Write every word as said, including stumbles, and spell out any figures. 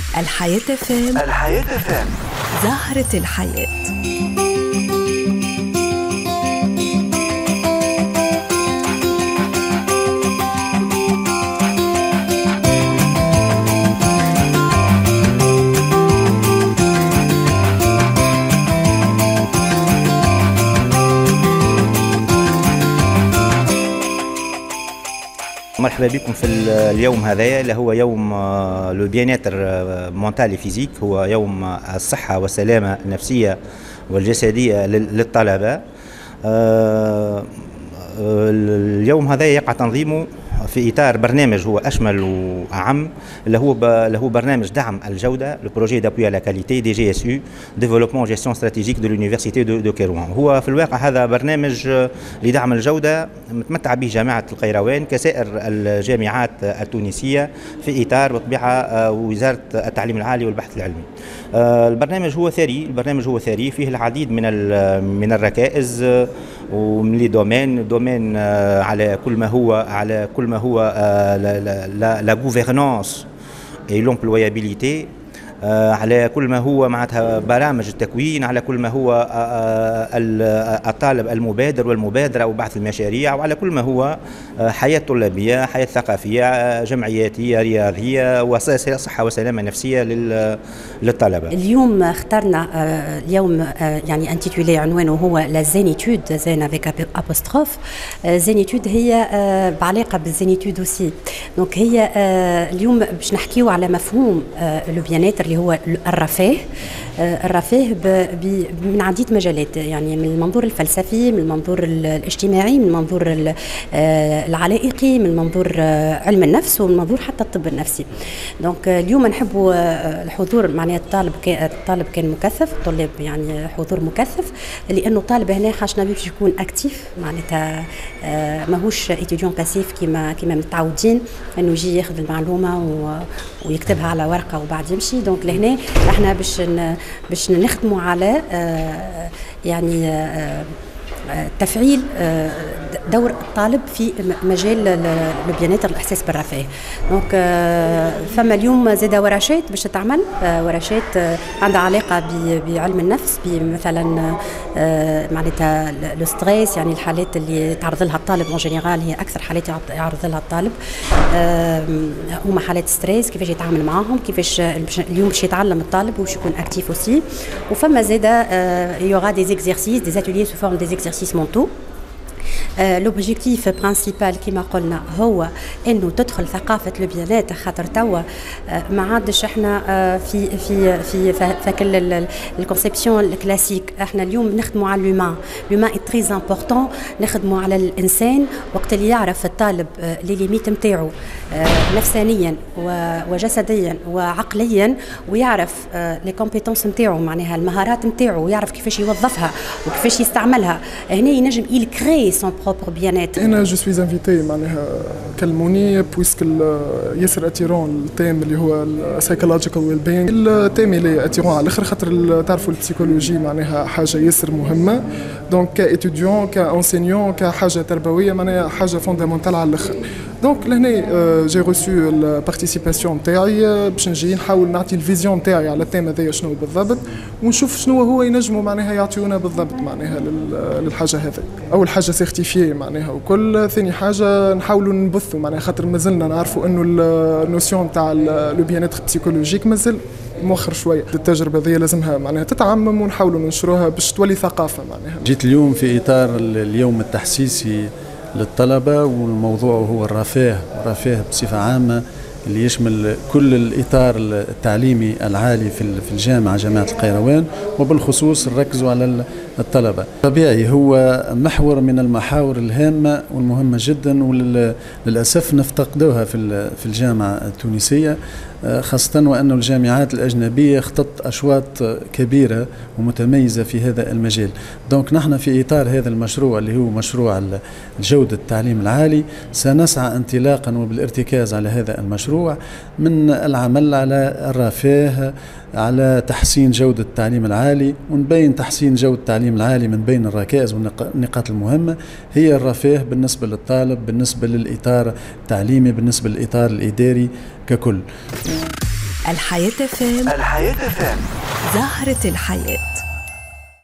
الحياة فام. الحياة فام. زهرة الحياة. مرحبا بكم في اليوم هذا اللي هو يوم لو بياناتر مونتالي فيزيك، هو يوم الصحة والسلامة النفسية والجسدية للطلبة. اليوم هذا يقع تنظيمه في إطار برنامج هو أشمل وأعم، اللي هو اللي هو برنامج دعم الجودة، لو بروجي دابوي على كاليتي دي جي اس يو ديفلوبمون جيستيون استراتيجيك دو لونيفرسيتي دو كيروان. هو في الواقع هذا برنامج لدعم الجودة متمتع به جامعة القيروان كسائر الجامعات التونسية في إطار بطبيعة وزارة التعليم العالي والبحث العلمي. البرنامج هو ثري، البرنامج هو ثري فيه العديد من من الركائز ومن لي دومين دومين على كل ما هو على كل ما هو لا غوفرنانس اي لومبلويابيليتي، على كل ما هو معناتها برامج التكوين، على كل ما هو الطالب المبادر والمبادرة وبعث المشاريع، وعلى كل ما هو حياة طلابية، حياة ثقافية، جمعياتية، رياضية، وصحة وسلامة نفسية للطلبة. اليوم اخترنا اليوم يعني انتيتولي عنوانه هو لا زينيتود، زين افيك ابوستروف. زينيتود هي بعلاقة بالزينيتود اوسي، دونك هي اليوم باش نحكيو على مفهوم لو بياناتر اللي هو الرفاه. الرفاه من عديد مجالات، يعني من المنظور الفلسفي، من المنظور الاجتماعي، من المنظور العلائقي، من منظور علم النفس، ومن منظور حتى الطب النفسي. دونك اليوم نحبوا الحضور، معناها الطالب الطالب كان مكثف، الطلاب يعني حضور مكثف، لانه طالب هنا حاجنا باش يكون اكتيف، معناتها ماهوش اتيديون باسيف كيما كيما متعودين انه يجي ياخذ المعلومه ويكتبها على ورقه وبعد يمشي. دونك لهنا احنا باش باش نخدموا على يعني تفعيل دور الطالب في مجال البيانات الإحساس بالرفاه. دونك فما اليوم زاد ورشات باش تتعمل، ورشات عندها علاقة بعلم النفس، بمثلا معناتها لو ستريس، يعني الحالات اللي تعرض لها الطالب اون جينيرال، هي أكثر حالات يعرض لها الطالب هما حالات ستريس، كيفاش يتعامل معاهم، كيفاش اليوم باش يتعلم الطالب وباش يكون اكتيف اوسي. وفما زاد يوغا دي زيكزيرسيس دي اتيليي سو فورم دي زيكزيرسيس مونتو. لوبجيكتيف برانسيبال كما قلنا هو انه تدخل ثقافه البيانات، خاطر توا ما عادش احنا في في في فكل الكونسيبسيون الكلاسيك. احنا اليوم نخدموا على لومان، لومان اي تري امبورطون، نخدموا على الانسان وقت اللي يعرف الطالب لي ليميت نتاعو نفسانيا وجسديا وعقليا، ويعرف لي كومبيتونس نتاعو، معناها المهارات نتاعو، ويعرف كيفاش يوظفها وكيفاش يستعملها. هنا ينجم il crée son propre bien-être. أنا جو سويز انفيتي، معناها كلموني بويسك ياسر اتيرون التيم اللي هو السايكولوجيكال ويل بينغ، التيم اللي اتيرون على الاخر، خاطر تعرفوا البسيكولوجي معناها حاجه ياسر مهمه. دونك كايتوديون كانسينيون كحاجه تربويه، معناها حاجه فوندامونتال على الاخر. دونك لهنا جي روسو البارتيسيباسيون تاعي باش نجي نحاول نعطي الفيزيون تاعي على التيم هذايا شنو بالضبط، ونشوف شنو هو ينجموا معناها يعطيونا بالضبط معناها للحاجه هذه. اول حاجه سيرتيفيي معناها، وكل ثاني حاجه نحاولوا نبثوا معناها، خاطر مازلنا نعرفوا انه النوسيون تاع لو بيانيتر بسيكولوجيك مازال مؤخر شويه. التجربه هذه لازمها معناها تتعمم، ونحاولوا ننشروها باش تولي ثقافه معناها. جيت اليوم في اطار اليوم التحسيسي للطلبه، والموضوع هو الرفاه، الرفاه بصفه عامه اللي يشمل كل الإطار التعليمي العالي في الجامعة جامعة القيروان، وبالخصوص نركزوا على الطلبة. طبيعي هو محور من المحاور الهامة والمهمة جدا، وللأسف نفتقدوها في الجامعة التونسية، خاصة وأن الجامعات الأجنبية اختطت أشواط كبيرة ومتميزة في هذا المجال. دونك نحن في إطار هذا المشروع اللي هو مشروع جودة التعليم العالي سنسعى انطلاقا وبالارتكاز على هذا المشروع من العمل على الرفاه، على تحسين جودة التعليم العالي، ونبين تحسين جودة التعليم العالي من بين الركائز والنقاط المهمة هي الرفاه بالنسبة للطالب، بالنسبة للإطار التعليمي، بالنسبة للإطار الإداري ككل. الحياة فام الحياة فام زهرة الحياة.